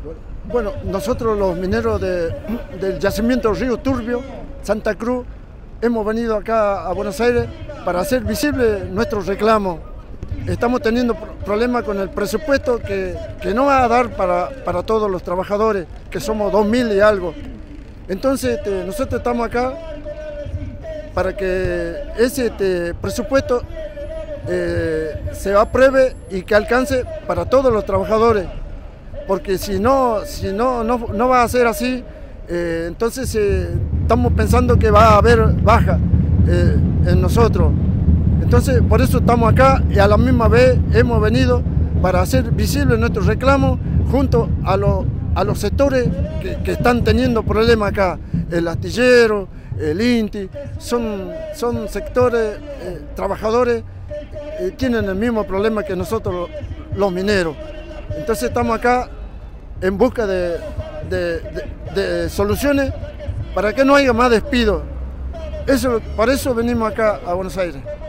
Bueno, nosotros los mineros del yacimiento Río Turbio, Santa Cruz, hemos venido acá a Buenos Aires para hacer visible nuestro reclamo. Estamos teniendo problemas con el presupuesto que no va a dar para todos los trabajadores, que somos 2000 y algo. Entonces nosotros estamos acá para que ese presupuesto se apruebe y que alcance para todos los trabajadores, porque si no va a ser así, entonces estamos pensando que va a haber baja en nosotros. Entonces por eso estamos acá y a la misma vez hemos venido para hacer visible nuestro reclamo junto a los sectores que están teniendo problemas acá, el astillero, el INTI, son sectores trabajadores tienen el mismo problema que nosotros los mineros. Entonces estamos acá en busca de soluciones para que no haya más despidos. Por eso venimos acá a Buenos Aires.